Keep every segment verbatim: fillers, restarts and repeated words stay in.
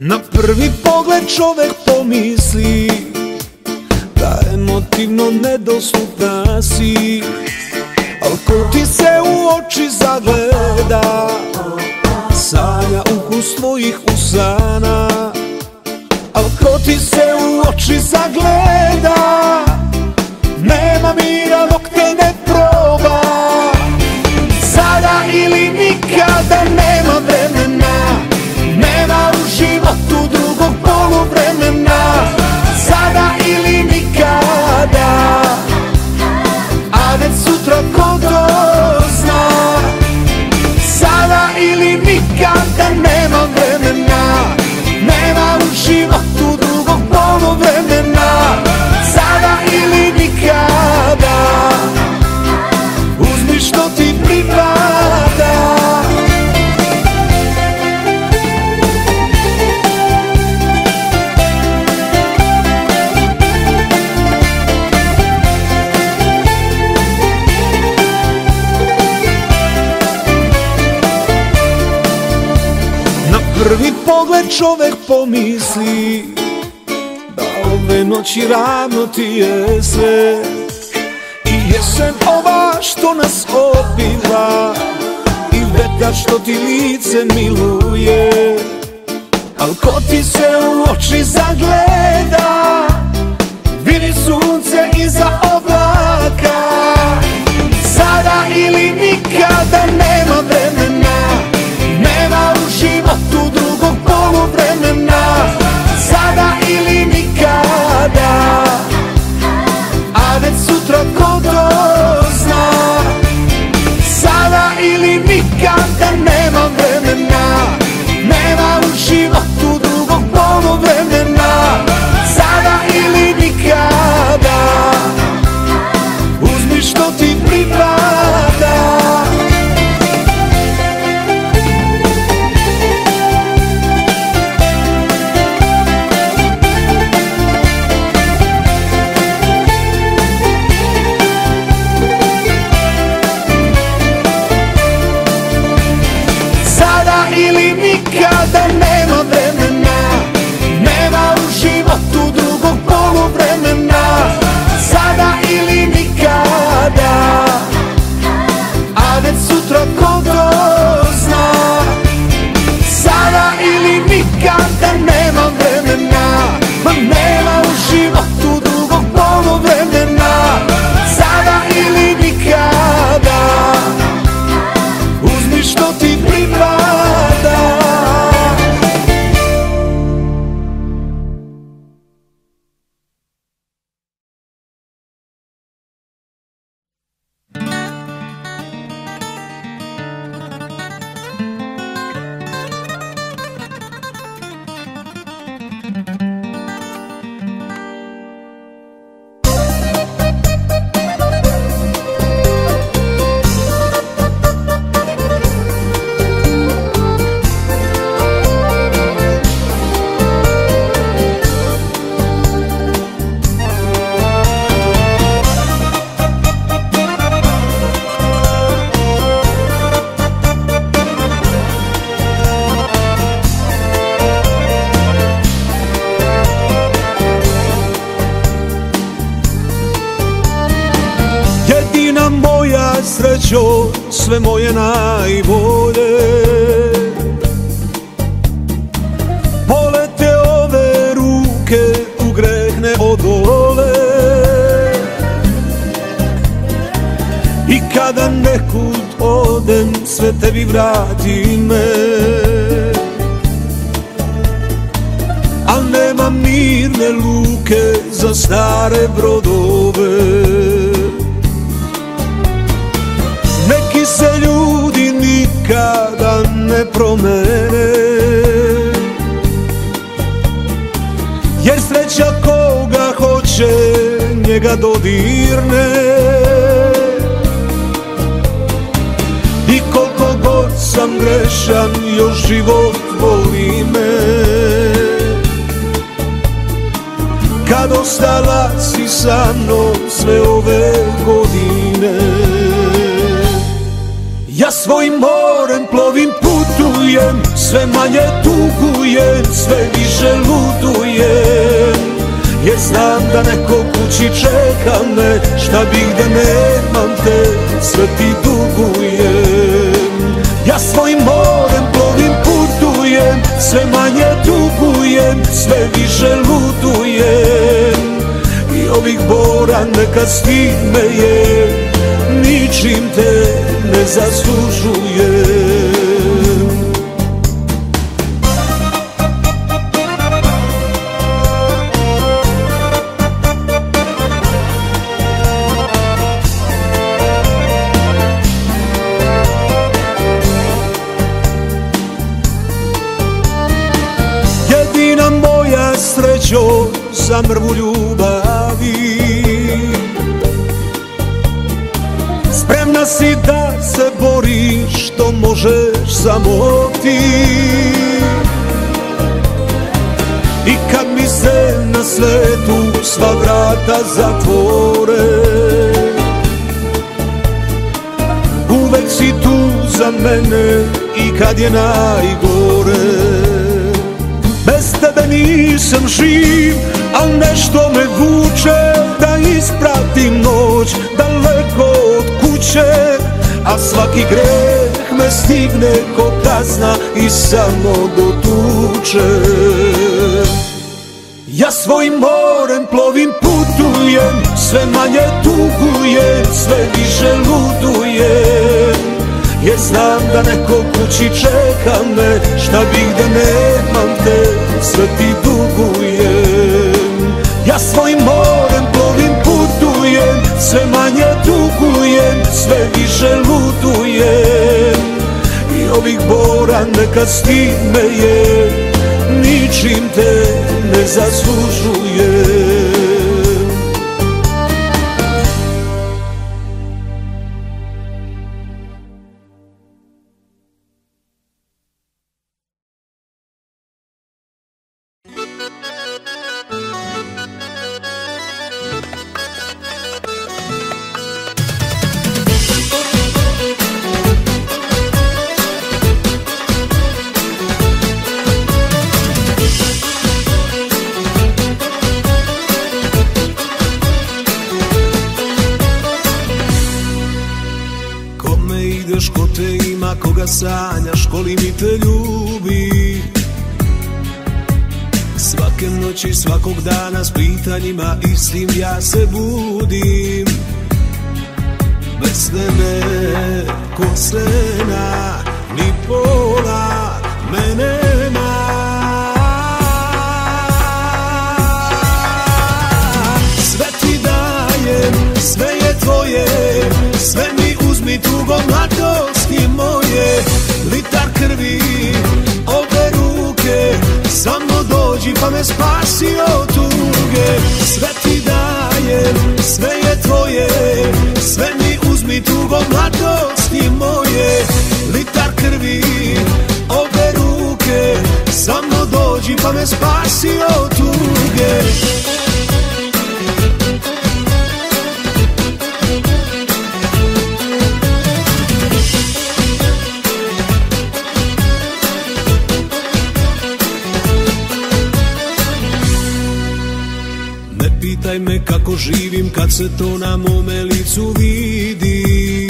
Na prvi pogled čovek pomisli da emotivno nedostupna si, al ko ti se u oči zagleda, sanja ukus tvojih usana. Al ko ti se u oči zagleda, nema mira dok te ne proba. Sada ili nikada, nema vremena, nema u životu drugog poluvremena. Sada ili nikada, a već sutra ko to zna. Sada ili nikada, nema vremena, nema u životu drugog poluvremena. Sada ili nikada, uzmi što ti pripada. Na prvi pogled čovek pomisli da ove noći ravno ti je sve, i jesen ova što nas obiva, i vetar što ti lice miluje. Al ko ti se u oči zagleda, vidi sunce iza oblaka. Sada ili nikada, nema vremena, nema u životu drugog poluvremena. Sada ili nikada, a već sutra ko to zna. Sada ili nikada, nema vremena, nema u životu drugog poluvremena. Sada ili nikada, uzmi što ti pripada. Ili nikada, nema vremena, nema u životu drugog poluvremena. Sada ili nikada, a već sutra ko to zna. Sada ili nikada, nema vremena, ma nema u životu drugog poluvremena. Sada ili nikada, uzmi što ti pripada. Srećo, sve moje najbolje, bole te ove ruke, u greh ne odole. I kada nekud odem, sve tebi vrati me, al nema mirne luke za stare brodove. Neki se ljudi nikada ne promene, jer sreća koga hoće njega dodirne. I koliko god sam grešan, još život voli me. Kad ostala si sa mnom sve ove godine, ja svojim morem plovim, putujem putujem, sve manje tugujem, sve više ludujem. Jer znam da neko kući čeka me, šta bih da nemam te, sve ti dugujem. Ja svojim morem plovim, putujem, sve manje tugujem, sve više ludujem. I ovih bora neka stid me je, ničim te ne zaslužujem. Jedina moja srećo za mrvu ljubavi, spremna si da se boriš, što možeš samo ti. I kad mi se na svetu sva vrata zatvore, uvek si tu za mene i kad je najgore. Bez tebe nisam živ, al nešto me vuče da ispratim noć daleko od kuće. A svaki greh me stigne ko kazna i samo dotuče. Ja svojim morem plovim, putujem, sve manje tugujem, sve više ludujem. Jer znam da neko kući čeka me, šta bih da nemam te, sve ti dugujem. Ja svojim morem plovim, putujem, sve manje tugujem, sve više ludujem. I ovih bora neka stid me je, ničim te ne zaslužujem. Ko te ima, koga sanjaš, ko li mi te ljubi. Svake noći, svakog dana s pitanjima istim ja se budim. Bez tebe ko sena, ni pola me nema. Sve ti dajem, sve je tvoje, sve mi uzmi tugo mladosti moje. Litar krvi, obe ruke, samo dođi pa me spasi od tuge. Sve ti dajem, sve je tvoje, sve mi uzmi tugo mladosti moje. Litar krvi, obe ruke, samo dođi pa me spasi od tuge. Pitaj me kako živim kad se to na mome licu vidi.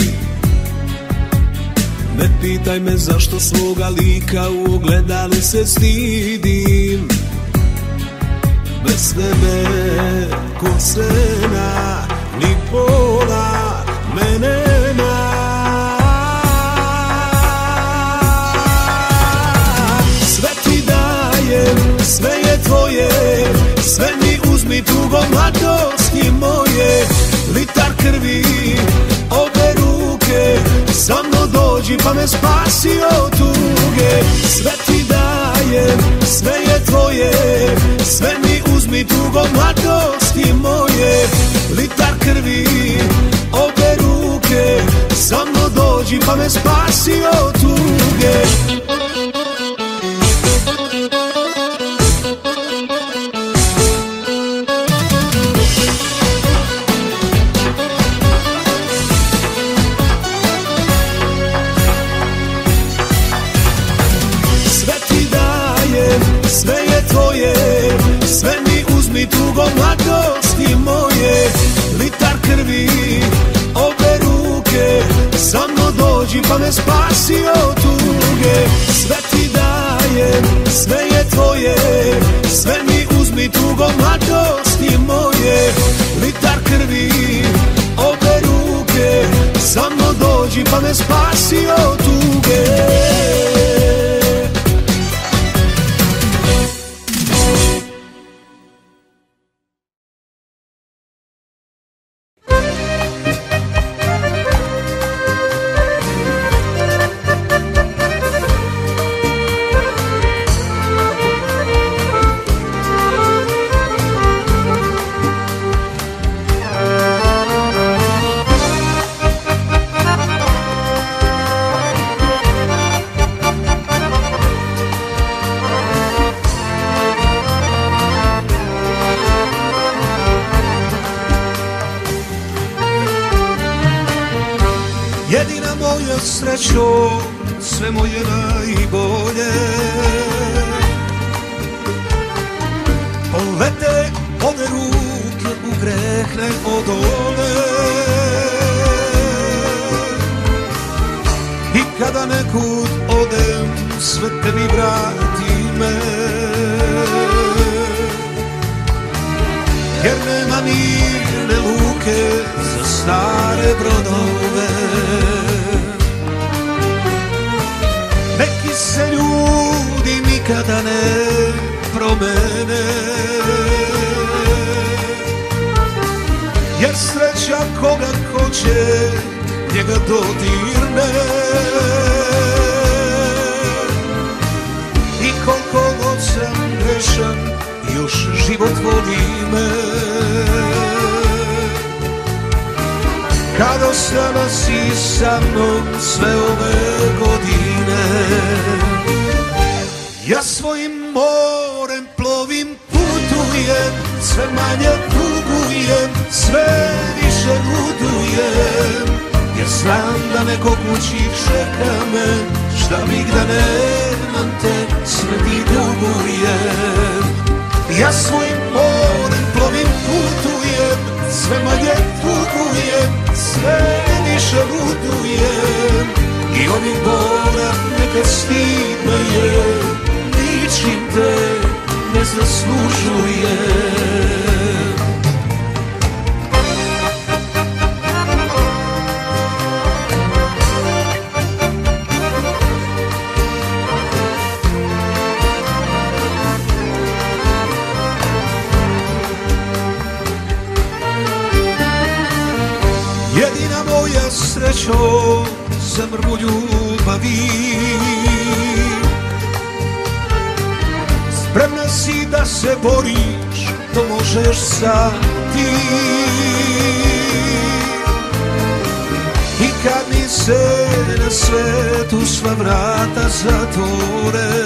Ne pitaj me zašto svoga lika u ogledalu se stidim. Bez tebe ko sena, ni pola me nema. Sve ti dajem, sve je tvoje, sve mi uzmi tugo mladosti moje. Litar krvi, obe ruke, samo dođi pa me spasi od tuge. Sve ti dajem, sve je tvoje, sve mi uzmi tugo mladosti moje. Litar krvi, obe ruke, samo dođi pa me spasi od tuge. tugo mladosti moje, litar krvi, obe ruke, samo dođi pa me spasi od tuge. Sve ti dajem, sve je tvoje, sve mi uzmi tugo mladosti moje, litar krvi, obe ruke, samo dođi pa me spasi od tuge. Jedina moja srećo, sve moje najbolje, polete ove ruke u greh ne odole. I kada nekud odem, sve tebi vrati me, jer nema mirne luke za stare brodove. Neki se ljudi nikada ne promene, jer sreća koga hoće njega dodirne. I koliko god sam grešan, još život voli me. Kad ostala si sa mnom sve ove godine, ja svojim morem plovim, putujem, sve manje tugujem, sve više ludujem, jer znam da neko kući čeka me, šta mi da nemam te, sve ti dugujem. Ja svojim morem plovim, putujem, sve manje tugujem, sve više ludujem, i ovih bora neka stid me je, ničim te ne zaslužujem. Jedina moja srećo, za mrvu ljubavi, spremna si da se boriš, to možeš sad ti. I kad mi se na svetu sva vrata zatvore,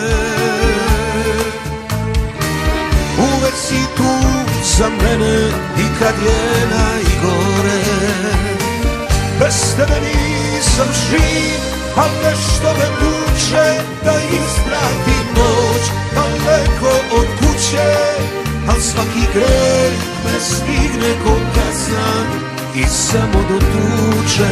uvek si tu za mene i kad je najgore. Bez tebe nisam živ, al nešto me tuče da ispratim noć. Daleko od kuće, al svaki greh me stigne ko kazna i samo dotuče.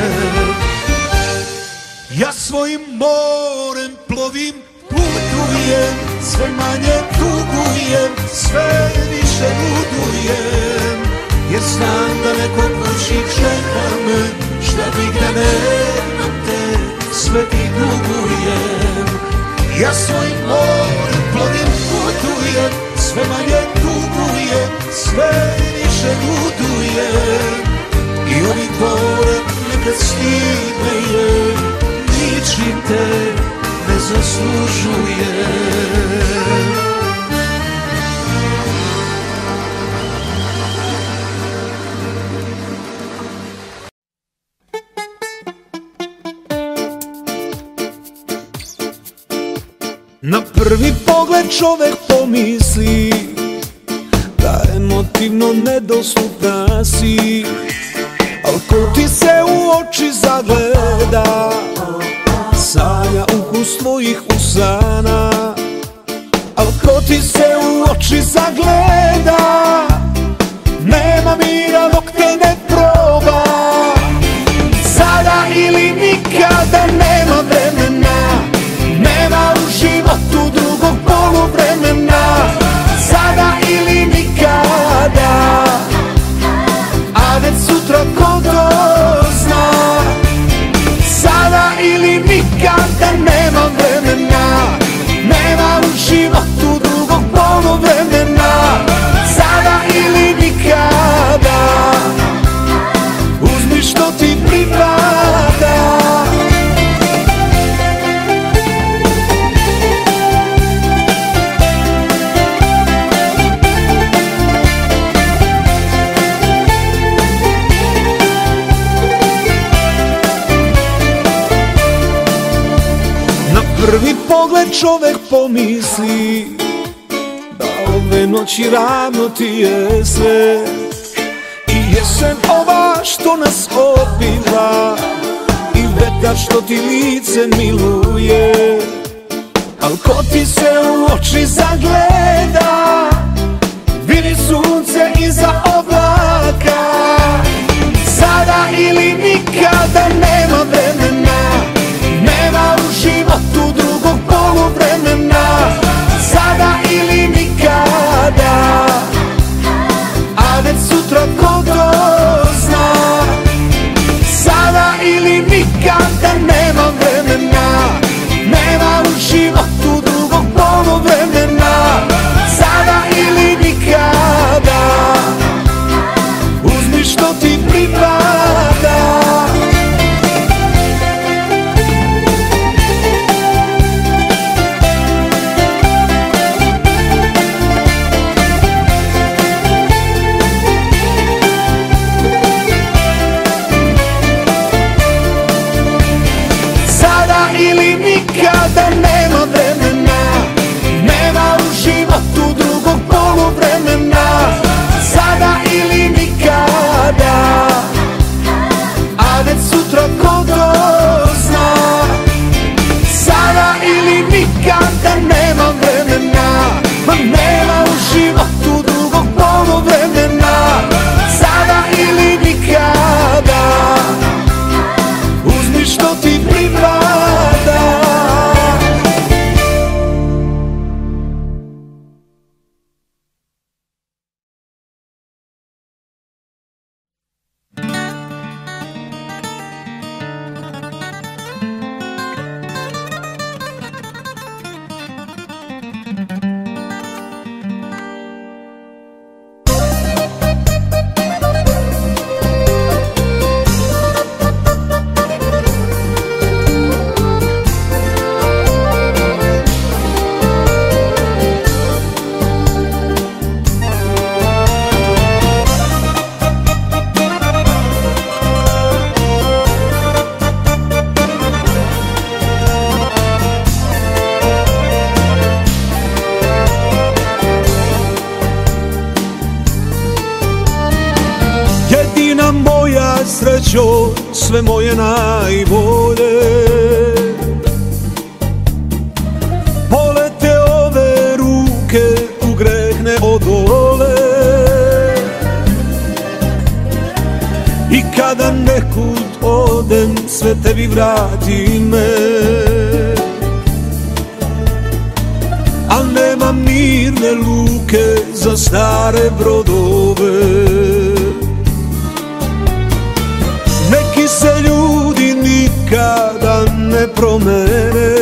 Ja svojim morem plovim, putujem, sve manje tugujem, sve više ludujem, jer znam da neko kući čeka me, šta bih da nemam te, sve ti dugujem. Ja svojim morem plovim, putujem, sve manje tugujem, sve više ludujem, i ovih bora nekad stid me je, ničim te ne zaslužujem. Na prvi pogled čovek pomisli da emotivno nedostupna si, al ko ti se u oči zagleda, sanja ukus tvojih usana. Al ko ti se u oči zagleda, ili nikada nema vremena, nema u životu drugog poluvremena. Sada ili nikada, uzmi što ti pripada. Prvi pogled čovek pomisli da ove noći ravno ti je sve. I jesen ova što nas opiva i vetar što ti lice miluje. Al ko ti se u oči zagleda, vidi sunce iza oblaka. Sada ili nikada, nema vremena, nema u životu drugog poluvremena. Sada ili nikada, a već sutra ko to zna. Sada ili nikada, nema vremena, nema u životu drugog poluvremena. Sada ili nikada, uzmi što ti pripada. Ili nikada, nema vremena, nema u životu drugog poluvremena. Sada ili nikada, a već sutra ko to zna. Sada ili nikada, nema vremena, ma nema u životu drugog poluvremena. Sada ili nikada, uzmi što ti pripada. Srećo, sve moje najbolje, polete ove ruke, u greh ne odole. I kada nekud odem, sve tebi vrati me, al nemam mirne luke za stare brodove. Neki se ljudi nikada ne promene,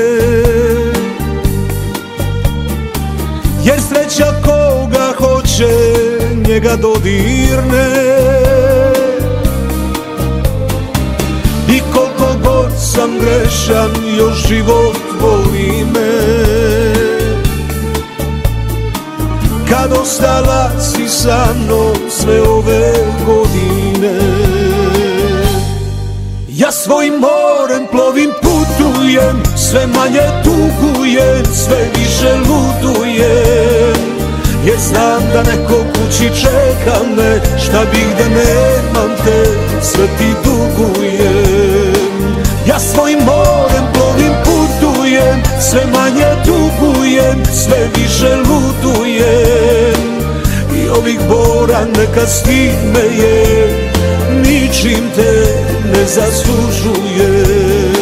jer sreća koga hoće njega dodirne. I koliko god sam grešan, još život voli me. Kad ostala si sa mnom sve ove godine, ja svojim morem plovim, putujem, sve manje tugujem, sve više ludujem. Jer znam da neko kući čeka me, šta bih da nemam te, sve ti dugujem. Ja svojim morem plovim, putujem, sve manje tugujem, sve više ludujem. I ovih bora neka stid me je, ničim te ne zaslužujem.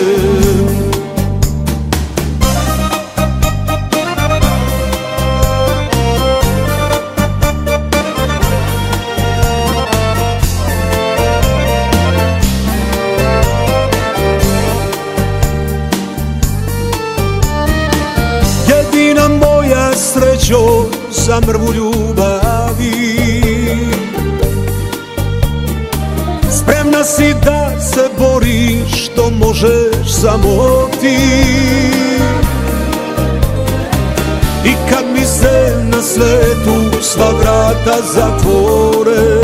za mrvu ljubavi. Spremna si da se boriš, što možeš samo ti. I kad mi se na svetu sva vrata zatvore,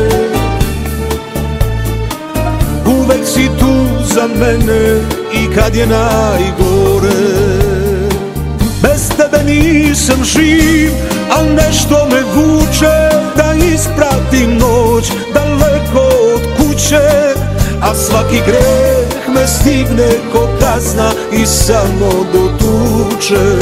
uvek si tu za mene i kad je najgore. Bez tebe nisam živ, al nešto me vuče da ispratim noć daleko od kuće. A svaki greh me stigne ko kazna i samo dotuče.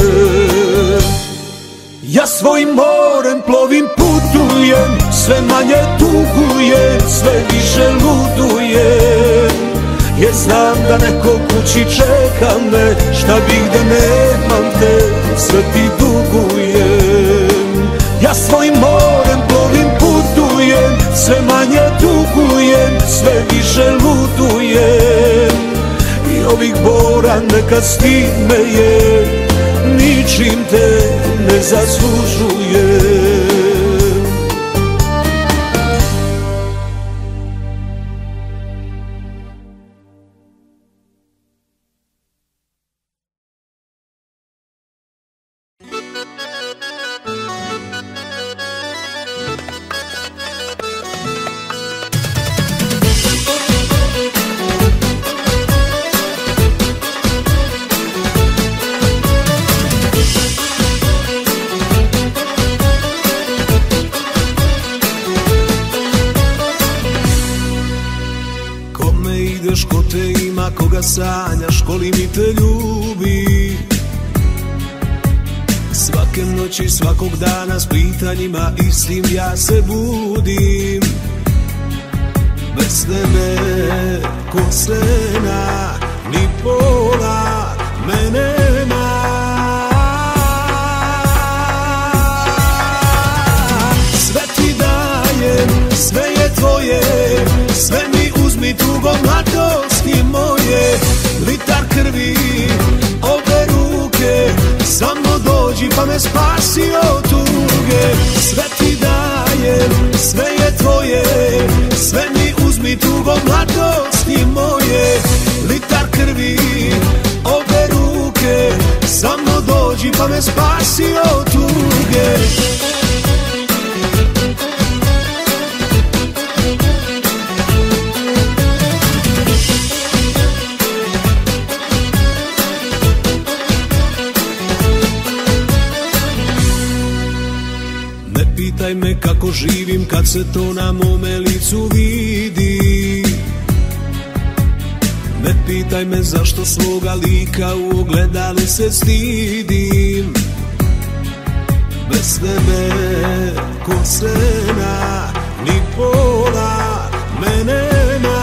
Ja svojim morem plovim, putujem, sve manje tugujem, sve više ludujem. Jer znam da neko kući čeka me, šta bih da nemam te, sve ti dugujem. Ja svojim morem plovim, putujem, sve manje tugujem, sve više ludujem. I ovih bora neka stime je, ničim te ne zaslužujem. Sanjaš, koli mi te ljubi. Svake noći, svakog dana s pitanjima istim ja se budim. Bez tebe ko sena, ni pola me nema. Sve ti dajem, sve je tvoje, sve mi uzmi tugo mladosti moje. Litar krvi, obe ruke, samo dođi pa me spasi od tuge. Sve ti dajem, sve je tvoje, sve mi uzmi tugo mladosti moje. Litar krvi, obe ruke, samo dođi pa me spasi od tuge. Pitaj me kako živim kad se to na mome licu vidi. Ne pitaj me zašto svoga lika u ogledalu se stidim. Bez tebe ko sena, ni pola me nema.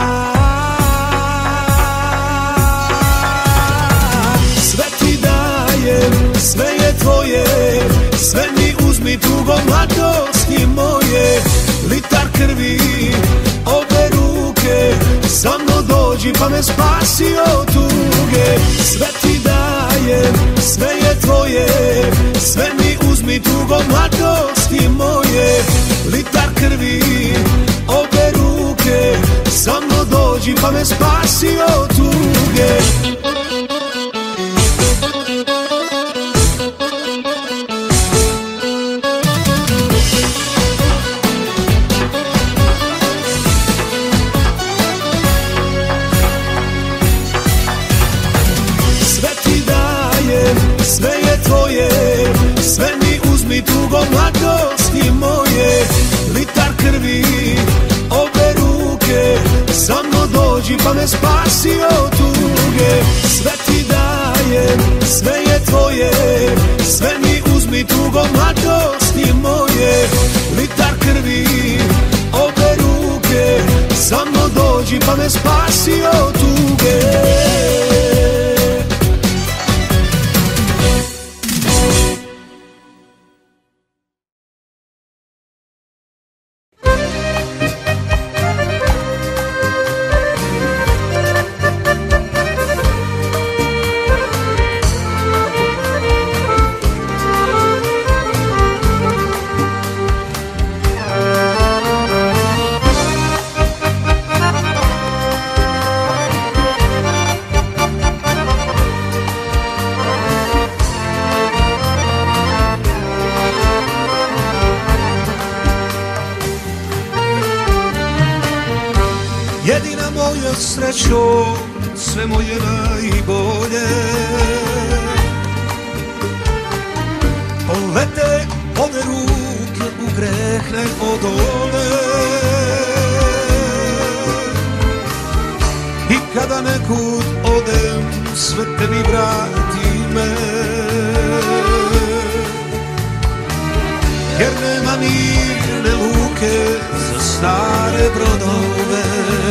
Sve ti dajem, sve je tvoje, sve mi uzmi tugo mladosti moje. Litar krvi, obe ruke, samo dođi pa me spasi od tuge. Sve ti dajem, sve je tvoje, sve mi uzmi tugo mladosti moje. Litar krvi, obe ruke, samo dođi pa me spasi od tuge. Sve je tvoje, sve mi uzmi tugo mladosti moje. Litar krvi, obe ruke, samo dođi pa me spasi od tuge. Sve ti dajem, sve je tvoje, sve mi uzmi tugo mladosti moje. Litar krvi, obe ruke, samo dođi pa me spasi od tuge. srećo, sve moje najbolje. Polete ove ruke, u greh ne odole. I kada nekud odem, sve tebi vrati me. Jer nema mirne luke za stare brodove.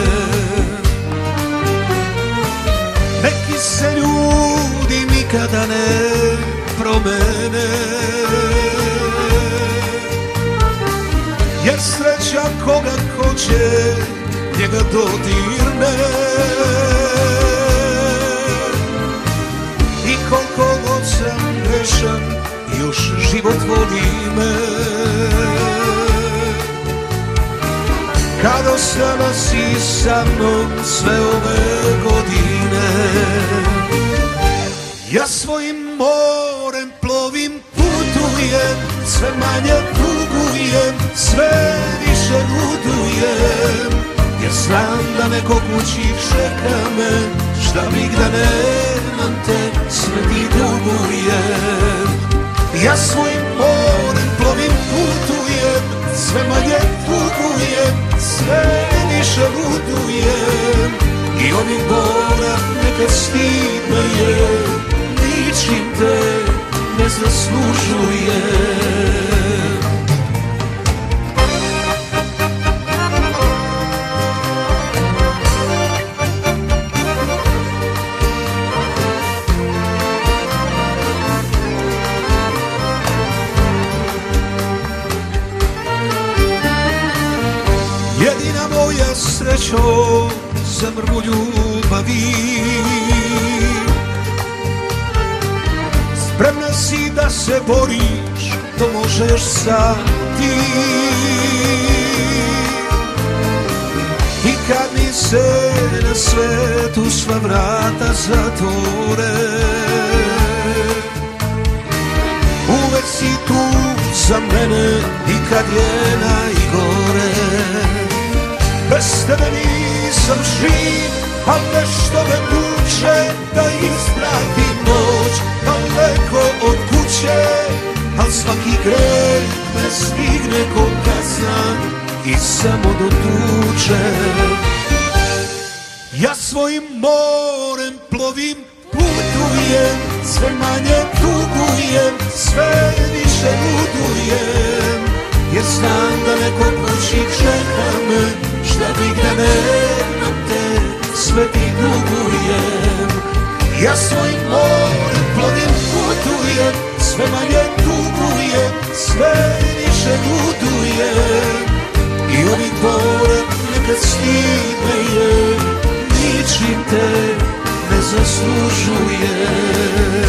Neki se ljudi nikada ne promene, jer sreća koga hoće njega dodirne. I koliko god sam grešan, još život voli me. Kad ostala si sa mnom sve ove godine, ja svojim morem plovim, putujem, sve manje tugujem, sve više ludujem. Jer znam da neko kući čeka me, šta bih da nemam te, sve ti dugujem. Ja svojim morem plovim, putujem, sve manje tugujem, sve više ludujem. I ovih bora neka stid me je, ničim te ne zaslužujem. Jedina moja srećo, za mrvu ljubavi. Spremna si da se boriš, to možeš sam ti. I kad mi se na svetu sva vrata zatvore, uvek si tu za mene i kad je najgore. Bez tebe nisam živ, al nešto me vuče da ispratim noć. Daleko od kuće, al svaki greh me stigne ko kazna i samo dotuče. Ja svojim morem plovim, putujem, sve manje tugujem, sve više ludujem. Jer znam da neko kući čeka me, šta bih da nemam te, sve ti dugujem. Ja svojim morem plovim, putujem, sve manje tugujem, sve više ludujem. I ovih bora nekad stid me je, ničim te ne zaslužujem.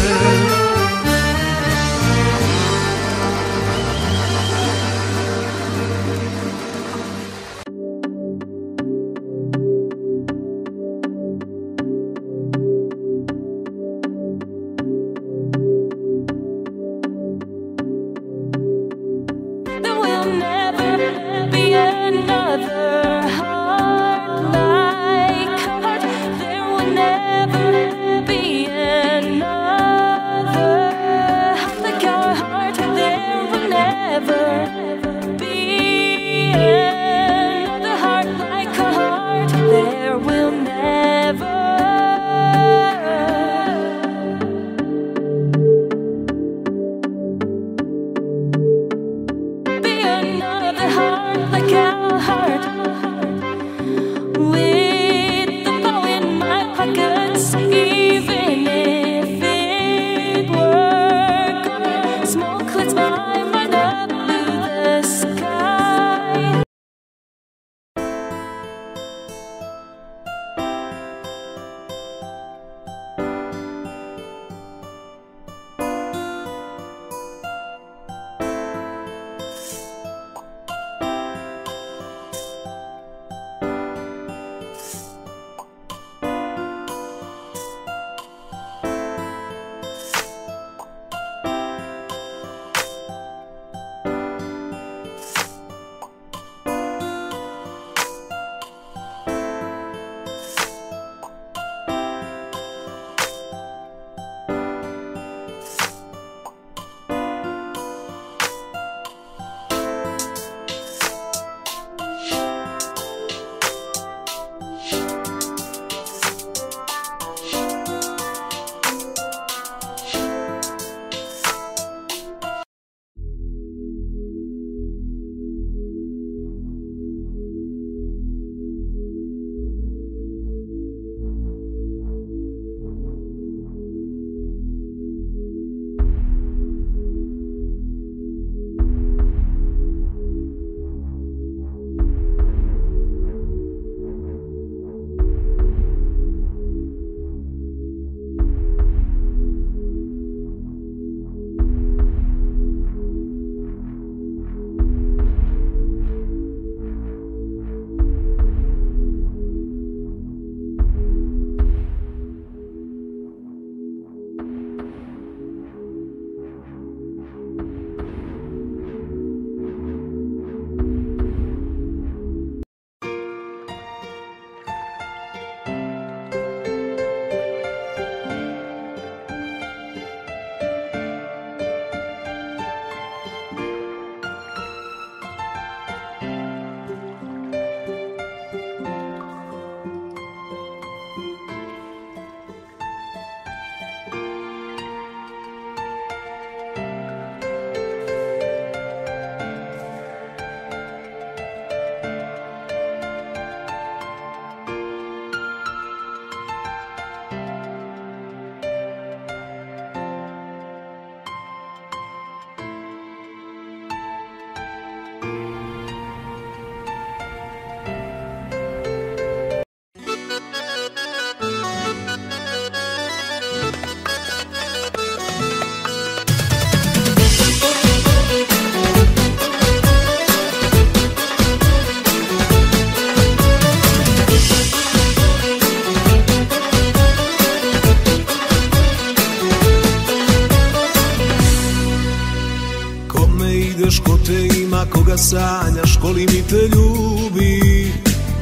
ko te ima, koga sanjaš, koli mi te ljubi.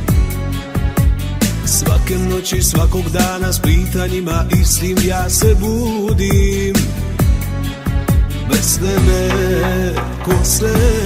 Svake noći, svakog dana s pitanjima istim ja se budim. Bez tebe ko se